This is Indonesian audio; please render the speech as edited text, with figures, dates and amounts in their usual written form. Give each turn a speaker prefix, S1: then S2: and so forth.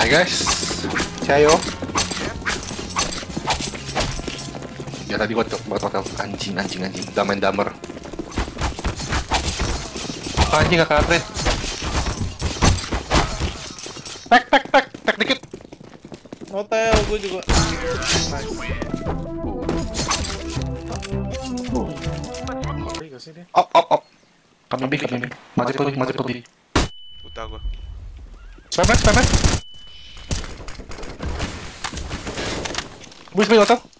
S1: Hai guys, Cayo. Ya tadi gua hotel anjing. Udah main damer. Anjing gak karet. Tek dikit.
S2: Hotel gue juga. Nice.
S1: Op. Kami B. Maju pergi.
S3: Udah gua.
S1: Spam. Buis hotel.